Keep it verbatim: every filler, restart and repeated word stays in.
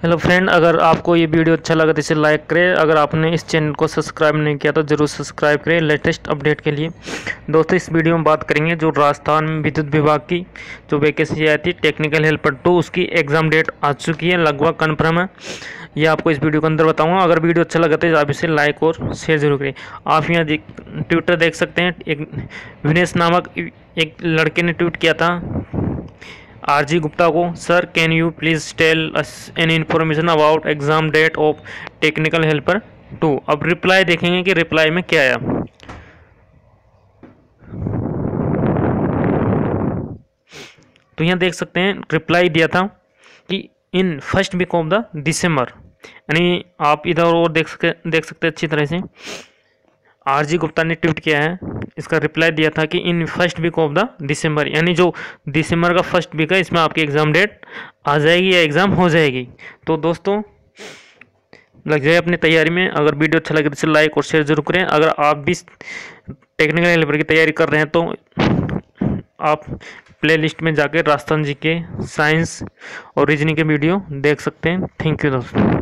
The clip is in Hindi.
हेलो फ्रेंड, अगर आपको ये वीडियो अच्छा लगा तो इसे लाइक करें। अगर आपने इस चैनल को सब्सक्राइब नहीं किया तो ज़रूर सब्सक्राइब करें लेटेस्ट अपडेट के लिए। दोस्तों, इस वीडियो में बात करेंगे जो राजस्थान विद्युत विभाग की जो वैकेंसी आई थी टेक्निकल हेल्पर टू, उसकी एग्ज़ाम डेट आ चुकी है, लगभग कन्फर्म है। ये आपको इस वीडियो के अंदर बताऊंगा। अगर वीडियो अच्छा लगा तो आप इसे लाइक और शेयर जरूर करें। आप यहाँ देख ट्विटर देख सकते हैं, एक विनेश नामक एक लड़के ने ट्वीट किया था आरजी गुप्ता को, sir can you please tell us any information about exam date of technical helper two. अब रिप्लाई देखेंगे कि रिप्लाई में क्या आया। तो यहाँ देख सकते हैं रिप्लाई दिया था कि in first week of the December, यानी आप इधर और देख सकते देख सकते हैं अच्छी तरह से। आरजी गुप्ता ने ट्वीट किया है, इसका रिप्लाई दिया था कि in first week of the December, यानी जो दिसंबर का फर्स्ट वीक है इसमें आपकी एग्ज़ाम डेट आ जाएगी या एग्ज़ाम हो जाएगी। तो दोस्तों लग जाए अपनी तैयारी में। अगर वीडियो अच्छा लगे तो इसे लाइक और शेयर जरूर करें। अगर आप भी टेक्निकल हेल्पर की तैयारी कर रहे हैं तो आप प्लेलिस्ट में जाकर राजस्थान जी के साइंस और रीजनिंग के वीडियो देख सकते हैं। थैंक यू दोस्तों।